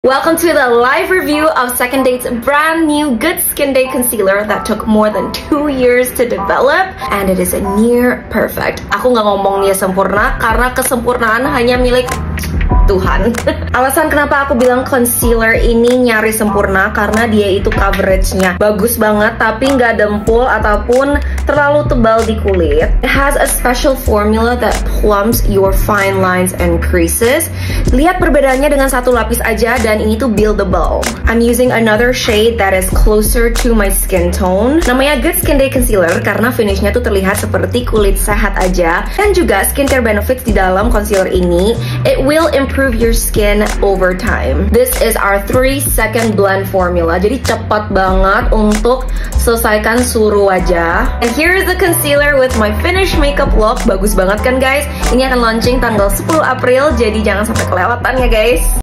Welcome to the live review of Second Date's brand new Good Skin Day Concealer that took more than 2 years to develop and it is a near perfect. Aku nggak ngomong dia sempurna karena kesempurnaan hanya milik Tuhan. Alasan kenapa aku bilang concealer ini nyaris sempurna karena dia itu coveragenya bagus banget tapi nggak dempul ataupun terlalu tebal di kulit. It has a special formula that plumps your fine lines and creases. Lihat perbedaannya dengan satu lapis aja dan ini tuh buildable. I'm using another shade that is closer to my skin tone. Namanya Good Skin Day Concealer karena finishnya tuh terlihat seperti kulit sehat aja. Dan juga skincare benefits di dalam concealer ini. It will improve your skin over time. This is our 3-second blend formula. Jadi cepat banget untuk selesaikan seluruh wajah. And here is the concealer with my finished makeup look. Bagus banget kan guys? Ini akan launching tanggal 10 April. Jadi jangan sampai kelewatan ya guys.